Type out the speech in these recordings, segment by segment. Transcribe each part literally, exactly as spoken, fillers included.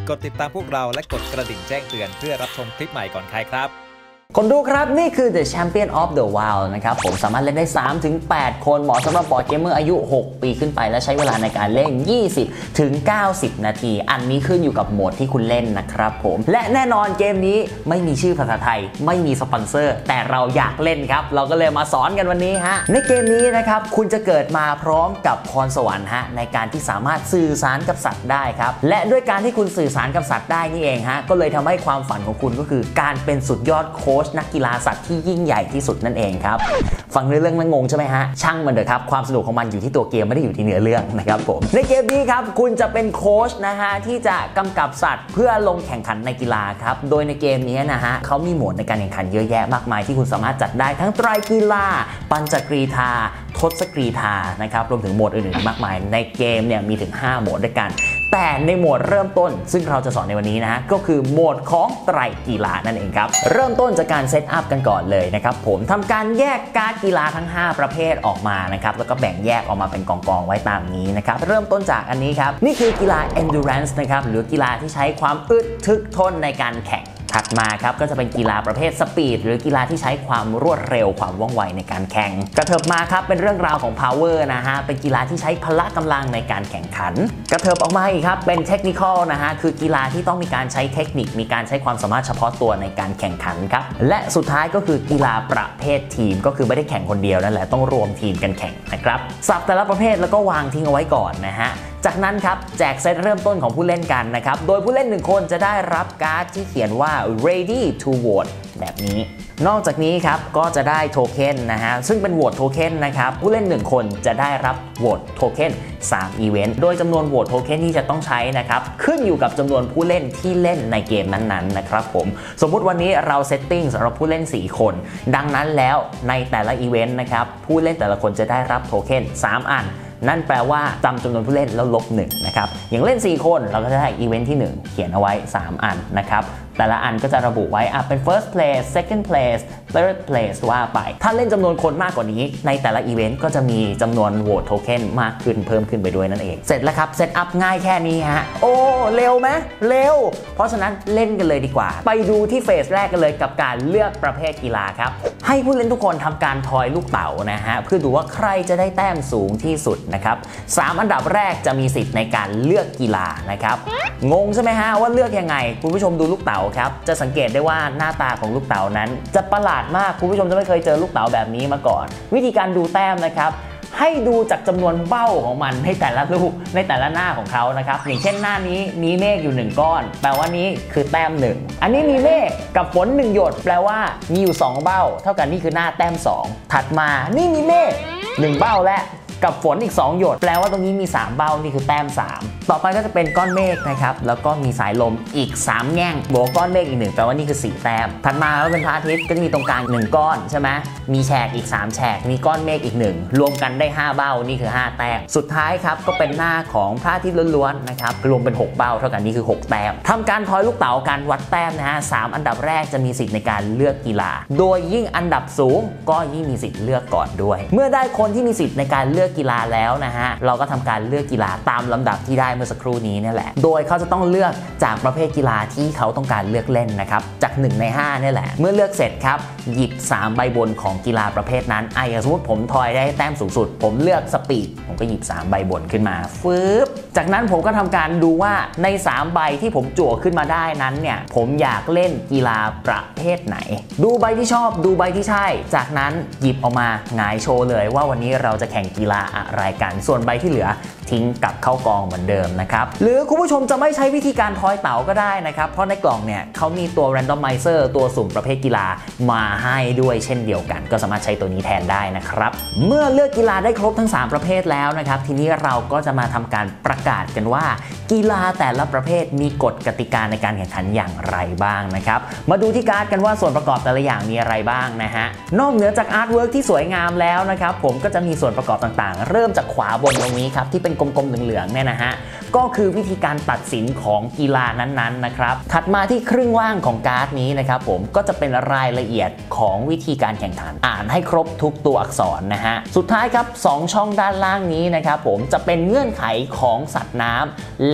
กดติดตามพวกเราและกดกระดิ่งแจ้งเตือนเพื่อรับชมคลิปใหม่ก่อนใครครับคนดูครับนี่คือ The Champion of the Wild นะครับผมสามารถเล่นได้ สามถึงแปด คนเหมาะสำหรับบอร์ดเกมเมอร์อายุหกปีขึ้นไปและใช้เวลาในการเล่น ยี่สิบถึงเก้าสิบ นาทีอันนี้ขึ้นอยู่กับโหมดที่คุณเล่นนะครับผมและแน่นอนเกมนี้ไม่มีชื่อภาษาไทยไม่มีสปอนเซอร์แต่เราอยากเล่นครับเราก็เลยมาสอนกันวันนี้ฮะในเกมนี้นะครับคุณจะเกิดมาพร้อมกับพรสวรรค์ฮะในการที่สามารถสื่อสารกับสัตว์ได้ครับและด้วยการที่คุณสื่อสารกับสัตว์ได้นี่เองฮะก็เลยทำให้ความฝันของคุณก็คือการเป็นสุดยอดโค้ชนักกีฬาสัตว์ที่ยิ่งใหญ่ที่สุดนั่นเองครับฟังเรื่องแล้วงงใช่ไหมฮะช่างมันเถอะครับความสนุกของมันอยู่ที่ตัวเกมไม่ได้อยู่ที่เนื้อเรื่องนะครับผมในเกมนี้ครับคุณจะเป็นโค้ชนะฮะที่จะกำกับสัตว์เพื่อลงแข่งขันในกีฬาครับโดยในเกมนี้นะฮะเขามีโหมดในการแข่งขันเยอะแยะมากมายที่คุณสามารถจัดได้ทั้งไตรกีฬาปัญจกรีฑาทศกรีฑานะครับรวมถึงโหมดอื่นๆมากมายในเกมเนี่ยมีถึงห้าโหมดด้วยกันแต่ในโหมดเริ่มต้นซึ่งเราจะสอนในวันนี้นะฮะก็คือโหมดของไตรกีฬานั่นเองครับเริ่มต้นจากการเซตอัพกันก่อนเลยนะครับผมทำการแยกการ์ดกีฬาทั้งห้าประเภทออกมานะครับแล้วก็แบ่งแยกออกมาเป็นกองๆไว้ตามนี้นะครับเริ่มต้นจากอันนี้ครับนี่คือกีฬา endurance นะครับหรือกีฬาที่ใช้ความอึดทึกทนในการแข่งถัดมาครับก็จะเป็นกีฬาประเภทสปีดหรือกีฬาที่ใช้ความรวดเร็วความว่องไวในการแข่งกระเถิบมาครับเป็นเรื่องราวของ power นะฮะเป็นกีฬาที่ใช้พละกำลังในการแข่งขันกระเถิบออกมาอีกครับเป็นเทคนิคอลนะฮะคือกีฬาที่ต้องมีการใช้เทคนิคมีการใช้ความสามารถเฉพาะตัวในการแข่งขันครับและสุดท้ายก็คือกีฬาประเภททีมก็คือไม่ได้แข่งคนเดียวนั่นแหละต้องรวมทีมกันแข่งนะครับสับแต่ละประเภทแล้วก็วางทิ้งเอาไว้ก่อนนะฮะจากนั้นครับแจกเซตเริ่มต้นของผู้เล่นกันนะครับโดยผู้เล่นหนึ่งคนจะได้รับการ์ดที่เขียนว่า ready to vote แบบนี้นอกจากนี้ครับก็จะได้โทเค็นนะฮะซึ่งเป็นโหวตโทเค็นนะครับผู้เล่นหนึ่งคนจะได้รับโหวตโทเค็นสามอีเวนต์โดยจำนวนโหวตโทเค็นที่จะต้องใช้นะครับขึ้นอยู่กับจำนวนผู้เล่นที่เล่นในเกมนั้นๆนะครับผมสมมุติวันนี้เราเซตติ้งสำหรับผู้เล่นสี่คนดังนั้นแล้วในแต่ละอีเวนต์นะครับผู้เล่นแต่ละคนจะได้รับโทเค็นสามอันนั่นแปลว่าจำจำนวนผู้เล่นแล้วลบหนึ่งนะครับอย่างเล่นสี่คนเราก็จะได้อีเวนต์ที่หนึ่งเขียนเอาไว้สามอันนะครับแต่ละอันก็จะระบุไว้อ่ะเป็น first place second place third place ว่าไปถ้าเล่นจำนวนคนมากกว่านี้ในแต่ละอีเวนต์ก็จะมีจำนวนโหวตโทเค็นมากขึ้นเพิ่มขึ้นไปด้วยนั่นเองเสร็จแล้วครับเซตอัพง่ายแค่นี้ฮะโอ้เร็วไหมเร็วเพราะฉะนั้นเล่นกันเลยดีกว่าไปดูที่เฟสแรกกันเลยกับการเลือกประเภทกีฬาครับให้ผู้เล่นทุกคนทำการทอยลูกเต๋านะฮะเพื่อดูว่าใครจะได้แต้มสูงที่สุดนะครับสามอันดับแรกจะมีสิทธิ์ในการเลือกกีฬานะครับงงใช่ไหมฮะว่าเลือกยังไงคุณผู้ชมดูลูกเต๋าครับจะสังเกตได้ว่าหน้าตาของลูกเต๋านั้นจะประหลาดมากคุณผู้ชมจะไม่เคยเจอลูกเต๋าแบบนี้มาก่อนวิธีการดูแต้มนะครับให้ดูจากจำนวนเบ้าของมันในแต่ละลูกในแต่ละหน้าของเขานะครับอย่างเช่นหน้านี้มีเมฆอยู่หนึ่งก้อนแปลว่านี้คือแต้มหนึ่งอันนี้มีเมฆกับฝนหนึ่งหยดแปลว่ามีอยู่สองเบ้าเท่ากันนี่คือหน้าแต้มสองถัดมานี่มีเมฆหนึ่งเบ้าและกับฝนอีกสองหยดแปลว่าตรงนี้มีสามเบ้านี่คือแต้มสามต่อไปก็จะเป็นก้อนเมฆนะครับแล้วก็มีสายลมอีกสามแง่งบวกก้อนเมฆอีกหนึ่งแปลว่านี่คือสี่แต้มถัดมาก็เป็นพระอาทิตย์ก็จะมีตรงกลางหนึ่งก้อนใช่ไหมมีแฉกอีกสามแฉกมีก้อนเมฆอีกหนึ่งรวมกันได้ห้าเบ้านี่คือห้าแต้มสุดท้ายครับก็เป็นหน้าของพระอาทิตย์ล้วนๆนะครับรวมเป็นหกเบ้าเท่ากันนี่คือหกแต้มทำการทอยลูกเต๋าการวัดแต้มนะฮะสามอันดับแรกจะมีสิทธิ์ในการเลือกกีฬาโดยยิ่งอันดับสูงก็ยิ่งมีสิทธิ์เลือกก่อนด้วยเมื่อได้คนที่มีสิทธิ์ในการเลือกกีฬาแล้วนะฮะเราก็ทำการเลือกกีฬาตามลำดับที่ได้เมื่อสักครู่นี้นี่แหละโดยเขาจะต้องเลือกจากประเภทกีฬาที่เขาต้องการเลือกเล่นนะครับจากหนึ่งในห้านี่แหละเมื่อเลือกเสร็จครับหยิบสามใบบนของกีฬาประเภทนั้นอ่ะอย่างสมมติผมทอยได้แต้มสูงสุดผมเลือกสปีดผมก็หยิบสามใบบนขึ้นมาฟึบจากนั้นผมก็ทำการดูว่าในสามใบที่ผมจั่วขึ้นมาได้นั้นเนี่ยผมอยากเล่นกีฬาประเภทไหนดูใบที่ชอบดูใบที่ใช่จากนั้นหยิบออกมาหงายโชว์เลยว่าวันนี้เราจะแข่งกีฬาอะไรกันส่วนใบที่เหลือทิ้งกลับเข้ากองเหมือนเดิมนะครับหรือคุณผู้ชมจะไม่ใช้วิธีการทอยเต๋าก็ได้นะครับเพราะในกล่องเนี่ยเขามีตัว randomizer ตัวสุ่มประเภทกีฬามาให้ด้วยเช่นเดียวกันก็สามารถใช้ตัวนี้แทนได้นะครับเมื่อเลือกกีฬาได้ครบทั้งสามประเภทแล้วนะครับทีนี้เราก็จะมาทำการประกาศกันว่ากีฬาแต่ละประเภทมีกฎกติกาในการแข่งขันอย่างไรบ้างนะครับมาดูที่การ์ดกันว่าส่วนประกอบแต่ละอย่างมีอะไรบ้างนะฮะนอกเหนือจากอาร์ตเวิร์กที่สวยงามแล้วนะครับผมก็จะมีส่วนประกอบต่างๆเริ่มจากขวาบนตรงนี้ครับที่เป็นกลมๆเหลืองๆเนี่ยนะฮะก็คือวิธีการตัดสินของกีฬานั้นๆนะครับถัดมาที่ครึ่งว่างของการ์ดนี้นะครับผมก็จะเป็นรายละเอียดของวิธีการแข่งขันอ่านให้ครบทุกตัวอักษรนะฮะสุดท้ายครับสองช่องด้านล่างนี้นะครับผมจะเป็นเงื่อนไขของสัตว์น้ำและ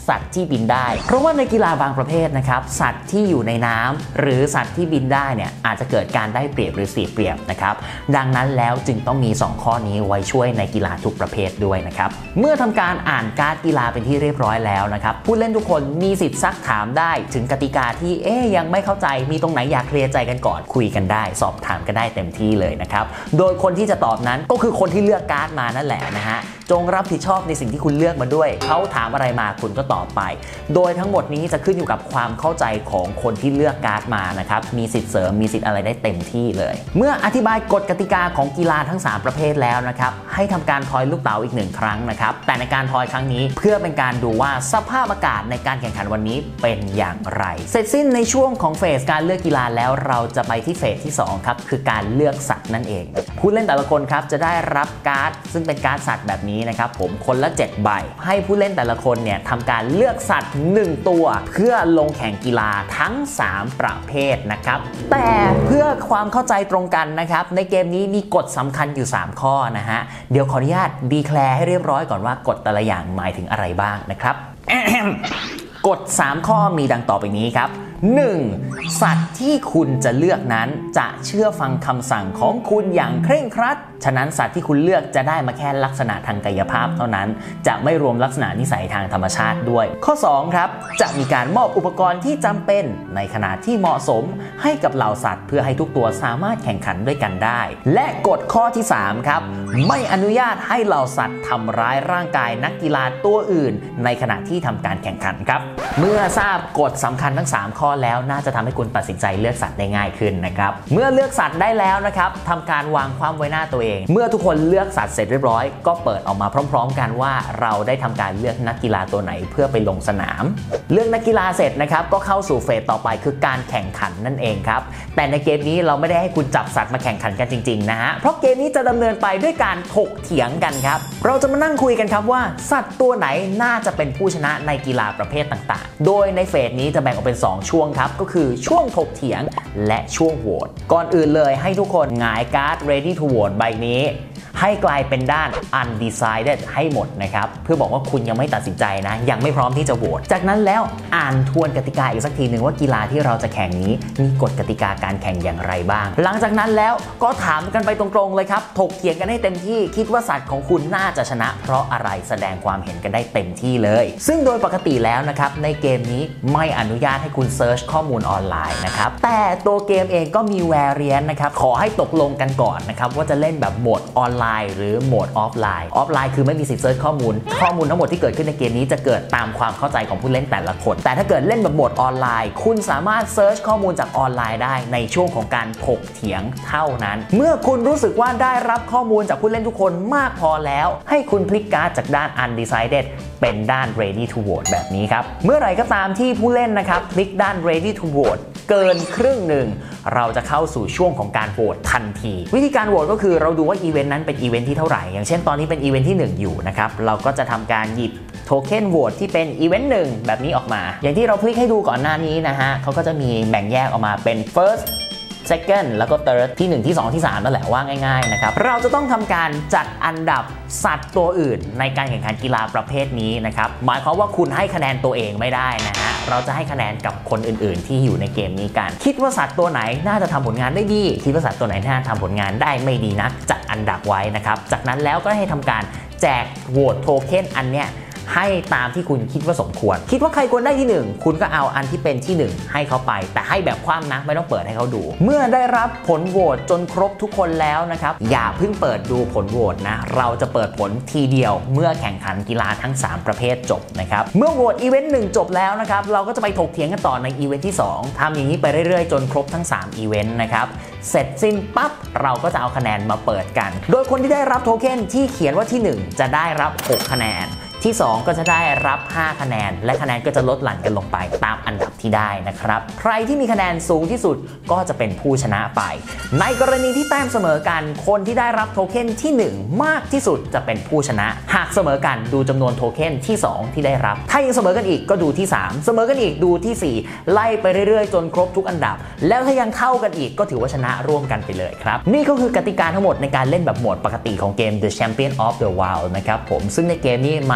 สัตว์ที่บินได้เพราะว่าในกีฬาบางประเภทนะครับสัตว์ที่อยู่ในน้ำหรือสัตว์ที่บินได้เนี่ยอาจจะเกิดการได้เปรียบหรือเสียเปรียบนะครับดังนั้นแล้วจึงต้องมีสองข้อนี้ไว้ช่วยในกีฬาทุกประเภทด้วยนะครับเมื่อทำการอ่านการ์ดกีฬาเป็นที่เรียบร้อยแล้วนะครับผู้เล่นทุกคนมีสิทธิ์ซักถามได้ถึงกติกาที่เอ๊ยยังไม่เข้าใจมีตรงไหนอยากเคลียร์ใจกันก่อนคุยกันได้สอบถามกันได้เต็มที่เลยนะครับโดยคนที่จะตอบนั้นก็คือคนที่เลือกการ์ดมานั่นแหละนะฮะจงรับผิดชอบในสิ่งที่คุณเลือกมาด้วยเขาถามอะไรมาคุณก็ตอบไปโดยทั้งหมดนี้จะขึ้นอยู่กับความเข้าใจของคนที่เลือกการ์ดมานะครับมีสิทธิ์เสริมมีสิทธิ์อะไรได้เต็มที่เลยเมื่ออธิบายกฎกติกาของกีฬาทั้งสามประเภทแล้วนะครับให้ทำการทอยลูกเต๋าอีกหนึ่งครั้งนะครับแต่ในการทอยครั้งนี้เพื่อเป็นการดูว่าสภาพอากาศในการแข่งขันวันนี้เป็นอย่างไรเสร็จสิ้นในช่วงของเฟสการเลือกกีฬาแล้วเราจะไปที่เฟสที่สองครับคือการเลือกสัตว์นั่นเองผู้เล่นแต่ละคนครับจะได้รับการ์ดซึ่งเป็นการ์ดสัตว์แบบนี้นะครับผมคนละเจ็ดใบให้ผู้เล่นแต่ละคนเนี่ยทำการเลือกสัตว์หนึ่งตัวเพื่อลงแข่งกีฬาทั้งสามประเภทนะครับแต่เพื่อความเข้าใจตรงกันนะครับในเกมนี้มีกฎสำคัญอยู่สามข้อนะฮะเดี๋ยวขออนุญาตดีแคลร์ให้เรียบร้อยก่อนว่ากฎแต่ละอย่างหมายถึงอะไรบ้างนะครับ กฎสามข้อมีดังต่อไปนี้ครับ หนึ่ง. สัตว์ที่คุณจะเลือกนั้นจะเชื่อฟังคำสั่งของคุณอย่างเคร่งครัดฉะนั้นสัตว์ที่คุณเลือกจะได้มาแค่ลักษณะทางกายภาพเท่านั้นจะไม่รวมลักษณะนิสัยทางธรรมชาติด้วยข้อสองครับจะมีการมอบอุปกรณ์ที่จำเป็นในขนาดที่เหมาะสมให้กับเหล่าสัตว์เพื่อให้ทุกตัวสามารถแข่งขันด้วยกันได้และกฎข้อที่สามครับไม่อนุญาตให้เหล่าสัตว์ทำร้ายร่างกายนักกีฬาตัวอื่นในขณะที่ทำการแข่งขันครับเมื่อทราบกฎสำคัญทั้งสามข้อแล้วน่าจะทำให้คุณตัดสินใจเลือกสัตว์ได้ง่ายขึ้นนะครับเมื่อเลือกสัตว์ได้แล้วนะครับทำการวางความไว้หน้าตัวเองเมื่อทุกคนเลือกสัตว์เสร็จเรียบร้อยก็เปิดออกมาพร้อมๆกันว่าเราได้ทำการเลือกนักกีฬาตัวไหนเพื่อไปลงสนามเลือกนักกีฬาเสร็จนะครับก็เข้าสู่เฟสต่อไปคือการแข่งขันนั่นเองครับแต่ในเกมนี้เราไม่ได้ให้คุณจับสัตว์มาแข่งขันกันจริงๆนะฮะเพราะเกมนี้จะดำเนินไปด้วยการถกเถียงกันครับเราจะมานั่งคุยกันครับว่าสัตว์ตัวไหนน่าจะเป็นผู้ชนะในกีฬาประเภทต่างๆโดยในเฟสนี้จะแบ่งออกเป็นสองช่วงครับก็คือช่วงถกเถียงและช่วงโหวตก่อนอื่นเลยให้ทุกคนหงายการ์ด ready to vote ใบนี้ให้กลายเป็นด้าน undecided ให้หมดนะครับเพื่อบอกว่าคุณยังไม่ตัดสินใจนะยังไม่พร้อมที่จะโหวตจากนั้นแล้วอ่านทวนกติกาอีกสักทีหนึ่งว่ากีฬาที่เราจะแข่งนี้มีกฎกติกาการแข่งอย่างไรบ้างหลังจากนั้นแล้วก็ถามกันไปตรงๆเลยครับถกเถียงกันให้เต็มที่คิดว่าสัตว์ของคุณน่าจะชนะเพราะอะไรแสดงความเห็นกันได้เต็มที่เลยซึ่งโดยปกติแล้วนะครับในเกมนี้ไม่อนุญาตให้คุณเซิร์ชข้อมูลออนไลน์นะครับแต่ตัวเกมเองก็มีแวเรียนต์นะครับขอให้ตกลงกันก่อนนะครับว่าจะเล่นแบบโหมดออนไลน์หรือโหมดออฟไลน์ออฟไลน์คือไม่มีสิทธิ์เซิร์ชข้อมูลข้อมูลทั้งหมดที่เกิดขึ้นในเกมนี้จะเกิดตามความเข้าใจของผู้เล่นแต่ละคนแต่ถ้าเกิดเล่นแบบโหมดออนไลน์คุณสามารถเซิร์ชข้อมูลจากออนไลน์ได้ในช่วงของการถกเถียงเท่านั้นเมื่อคุณรู้สึกว่าได้รับข้อมูลจากผู้เล่นทุกคนมากพอแล้วให้คุณพลิกการ์ดจากด้าน undecided เป็นด้าน ready to vote แบบนี้ครับเมื่อไหร่ก็ตามที่ผู้เล่นนะครับพลิกด้าน ready to vote เกินครึ่งหนึ่งเราจะเข้าสู่ช่วงของการโหวตทันทีวิธีการโหวตก็คือเราดูว่าอีเวนต์นั้นเป็นอีเวนต์ที่เท่าไหร่อย่างเช่นตอนนี้เป็นอีเวนต์ที่หนึ่งอยู่นะครับเราก็จะทำการหยิบโทเค็นโหวตที่เป็นอีเวนต์หนึ่งแบบนี้ออกมาอย่างที่เราพลิกให้ดูก่อนหน้านี้นะฮะเขาก็จะมีแบ่งแยกออกมาเป็น first second แล้วก็ third ที่หนึ่งที่สองที่สามนั่นแหละว่าง่ายๆนะครับเราจะต้องทำการจัดอันดับสัตว์ตัวอื่นในการแข่งขันกีฬาประเภทนี้นะครับหมายความว่าคุณให้คะแนนตัวเองไม่ได้นะฮะเราจะให้คะแนนกับคนอื่นๆที่อยู่ในเกมนี้กันคิดว่าสัตว์ตัวไหนน่าจะทำผลงานได้ดีคิดว่าสัตว์ตัวไหนน่าทำผลงานได้ไม่ดีนักจัดอันดับไว้นะครับจากนั้นแล้วก็ให้ทำการแจกโหวตโทเค็นอันเนี้ยให้ตามที่คุณคิดว่าสมควรคิดว่าใครควรได้ที่หนึ่งคุณก็เอาอันที่เป็นที่หนึ่งให้เขาไปแต่ให้แบบคว่ำนะไม่ต้องเปิดให้เขาดูเมื่อได้รับผลโหวตจนครบทุกคนแล้วนะครับอย่าเพิ่งเปิดดูผลโหวตนะเราจะเปิดผลทีเดียวเมื่อแข่งขันกีฬาทั้งสามประเภทจบนะครับเมื่อโหวตอีเวนต์หนึ่งจบแล้วนะครับเราก็จะไปถกเถียงกันต่อในอีเวนต์ที่สองทำอย่างนี้ไปเรื่อยๆจนครบทั้งสามอีเวนต์นะครับเสร็จสิ้นปั๊บเราก็จะเอาคะแนนมาเปิดกันโดยคนที่ได้รับโทเค็นที่เขียนว่าที่หนึ่งจะได้รับหกคะแนนที่สองก็จะได้รับห้าคะแนนและคะแนนก็จะลดหลั่นกันลงไปตามอันดับที่ได้นะครับใครที่มีคะแนนสูงที่สุดก็จะเป็นผู้ชนะไปในกรณีที่แต้มเสมอกันคนที่ได้รับโทเค็นที่หนึ่งมากที่สุดจะเป็นผู้ชนะหากเสมอกันดูจำนวนโทเค็นที่สองที่ได้รับถ้ายังเสมอกันอีกก็ดูที่สามเสมอกันอีกดูที่สี่ไล่ไปเรื่อยๆจนครบทุกอันดับแล้วถ้ายังเท่ากันอีกก็ถือว่าชนะร่วมกันไปเลยครับนี่ก็คือกติกาทั้งหมดในการเล่นแบบโหมดปกติของเกม The Champion of the Wild นะครับผมซึ่งในเกมนี้มา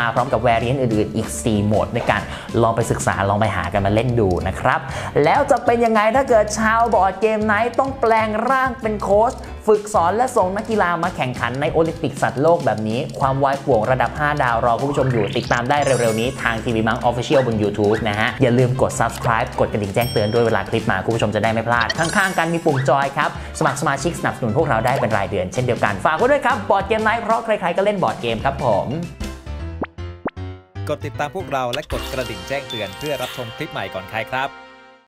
พร้อมกับ variant อื่นๆอีกสี่โหมดด้วยกันลองไปศึกษาลองไปหากันมาเล่นดูนะครับแล้วจะเป็นยังไงถ้าเกิดชาวบอร์ดเกมไนท์ต้องแปลงร่างเป็นโค้ชฝึกสอนและส่งนักกีฬามาแข่งขันในโอลิมปิกสัตว์โลกแบบนี้ความวายป่วงระดับห้าดาวรอคุณผู้ชมอยู่ติดตามได้เร็วๆนี้ทางทีวีมัง Official บน YouTube นะฮะอย่าลืมกด Subscribe กดกระดิ่งแจ้งเตือนด้วยเวลาคลิปมาคุณผู้ชมจะได้ไม่พลาดข้างๆกันมีปุ่มจอยครับสมัครสมาชิกสนับสนุนพวกเราได้เป็นรายเดือนเช่นเดียวกันฝากไว้ด้วยครับบอร์ดเกมไนท์เพราะใครๆก็เล่นบอร์ดเกมครับผมกดติดตามพวกเราและกดกระดิ่งแจ้งเตือนเพื่อรับชมคลิปใหม่ก่อนใครครับ